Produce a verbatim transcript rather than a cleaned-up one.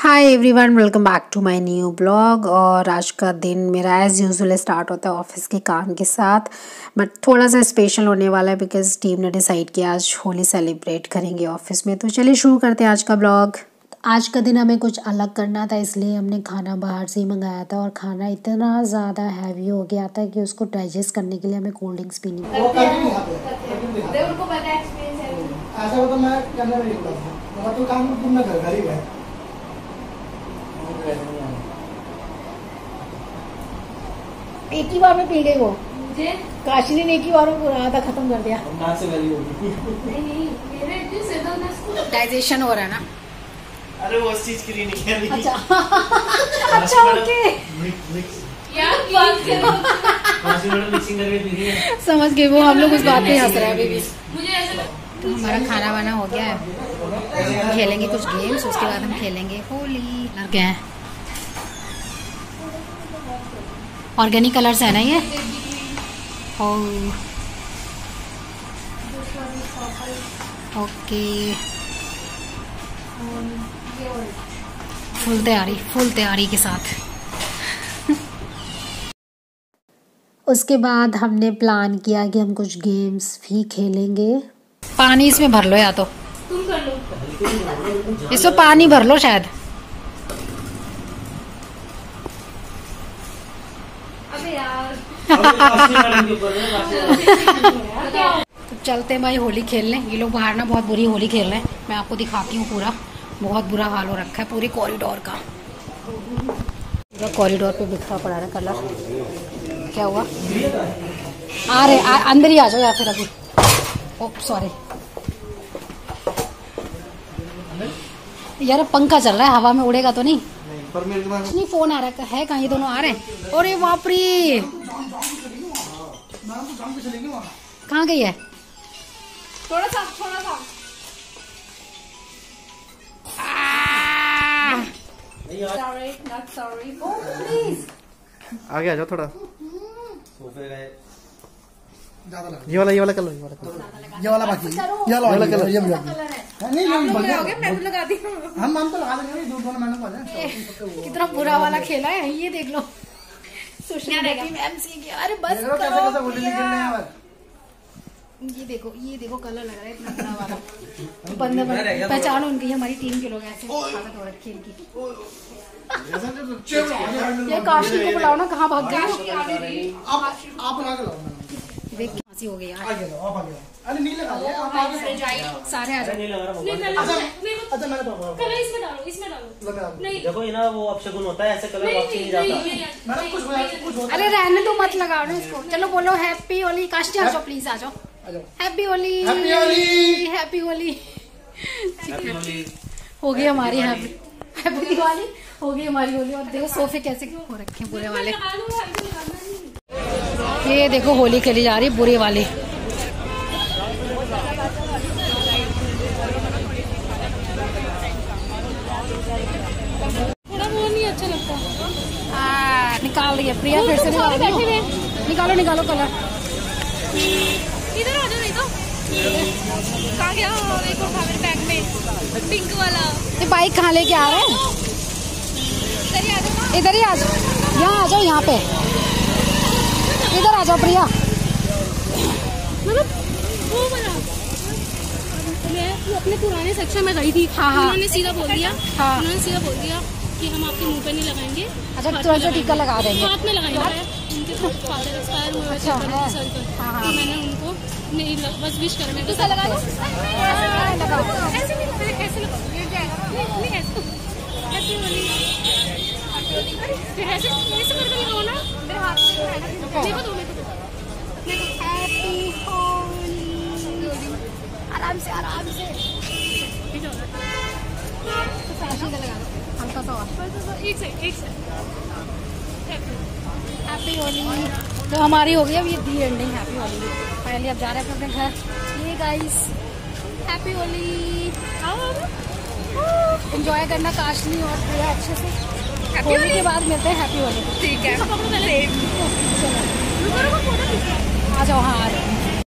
Hi everyone, welcome back to my new blog. और आज का दिन मेरा एज़ यूजुअल स्टार्ट होता है ऑफिस के काम के साथ, बट थोड़ा सा स्पेशल होने वाला है बिकॉज टीम ने डिसाइड किया आज होली सेलिब्रेट करेंगे ऑफिस में। तो चलिए शुरू करते हैं आज का ब्लॉग। आज का दिन हमें कुछ अलग करना था, इसलिए हमने खाना बाहर से ही मंगाया था और खाना इतना ज़्यादा हैवी हो गया था कि उसको डाइजेस्ट करने के लिए हमें कोल्ड ड्रिंक्स पीनी पड़ी। एक ही बार में पी गई वो। काशिनी ने एक ही बार में पूरा आधा खत्म कर दिया। डाइजेशन हो रहा है ना? अरे वो उस चीज के लिए नहीं कह रही। अच्छा अच्छा ओके मिक्सिंग करके पी रही है। समझ गए वो। हम लोग उस बात पे हंस रहे हैं अभी भी। तो हमारा खाना वाना हो गया है, हम खेलेंगे कुछ गेम्स, उसके बाद हम खेलेंगे होली। क्या है? ऑर्गेनिक कलर्स है ना ये? ओके, फुल तैयारी फुल तैयारी के साथ। उसके बाद हमने प्लान किया कि हम कुछ गेम्स भी खेलेंगे। पानी इसमें भर लो, या तो तुम कर लो, इसमें पानी भर लो शायद। तो चलते भाई होली खेलने। ये लोग बाहर ना बहुत बुरी होली खेल रहे हैं, मैं आपको दिखाती हूँ। पूरा बहुत बुरा हाल हो रखा है पूरे कॉरिडोर का। पूरा कॉरिडोर पे बिखरा पड़ा है कलर। क्या हुआ? आ रहे आ, अंदर ही आ जाओ या फिर अभी। ओ सॉरी यार, पंखा चल रहा है, हवा में उड़ेगा तो नहीं? नहीं, फोन आ रहा है। कहाँ ये दोनों आ रहे हैं? अरे बाप रे, कहाँ गई है? थोड़ा सा थोड़ा सा Sorry, not sorry. Oh, please. आगे आ जाओ थोड़ा। ये वाला ये वाला कलर, ये वाला कलर, ये वाला बाकी, ये वाला कलर, ये वाला नहीं नहीं बढ़िया हो गया। मैं भी लगा दी। हम हम तो लगा देंगे, दो दोनों मैंने बोला। कितना बुरा वाला खेला है ये, देख लो। सुशील मैम सी की। अरे बस करो यार। ये देखो ये देखो कलर लग रहा है इतना बुरा वाला। बंदे पहचानो उनकी, हमारी टीम के लोग ऐसे आदत हो रखी है इनकी। ये काशी को बुलाओ ना, कहाँ भाग गए? आप लगा लो। देख हंसी हो गई यार। अरे नहीं लगा दो, आप आगे सारे आ जाओ। अच्छा मैंने कलर इसमें डालो, इसमें डालो। नहीं देखो ये ना वो अपशगुन होता है, ऐसे कलर वापस नहीं जाता। मैंने कुछ कुछ होता है। अरे रहने दो, मत लगाओ ना इसको। चलो बोलो हैप्पी होली। काशी आ जाओ प्लीज, आ जाओ। Happy Holi, happy Holi, happy Holi. हो गई हमारी हैप्पी हैप्पी दिवाली, हो गई हमारी होली। और देखो सोफे कैसे हो रखे हैं बुरे वाले। ये देखो होली खेली जा रही है बुरे वाली। थोड़ा वो नहीं अच्छा लगता। आ, निकाल रही है प्रिया फिर से। निकालो निकालो निकालो कलर। इधर आ जाओ। नहीं तो कहाँ गया? एक और था मेरे बैग में, पिंक वाला। ये बाइक कहाँ लेके आ रहे हैं? इधर ही आ जाओ। इधर ही आ जाओ, यहाँ आ जाओ, यहाँ पे इधर आ जाओ प्रिया। मतलब वो वाला, मैं अपने पुराने सेक्शन में गई थी। हाँ हाँ। उन्होंने सीधा बोल दिया। हाँ। उन्होंने सीधा बोल दिया कि हम आपके मुंह पे नहीं लगाएंगे। अच्छा, तुरंत से टीका लगा देंगे। हाथ में लगाएंगे। उनके फादर एक्सपायर हुए थे अच्छा, बड़े सर पर, हाँ, तो मैंने उनको नहीं बस विश करने को लगा दो। ऐसे नहीं लगाओ, ऐसे लगाओ, गिर जाएगा। नहीं नहीं ऐसे हैप्पी होली, ऐसे ऐसे करके लगाओ ना। मेरे हाथ में देखो, दो मेरे को हैप्पी होली। आराम से आराम से लगा दो हल्का सा और। एक से एक से हैप्पी होली। तो हमारी हो गई अब ये दी एंडिंग हैप्पी होली की। पहले अब जा रहे हैं अपने घर। ये गाइस हैप्पी होली, एंजॉय करना काशनी और प्रिया अच्छे से। होली के बाद मिलते हैं हैप्पी होली। ठीक है। आ जाओ। हाँ आ जाओ।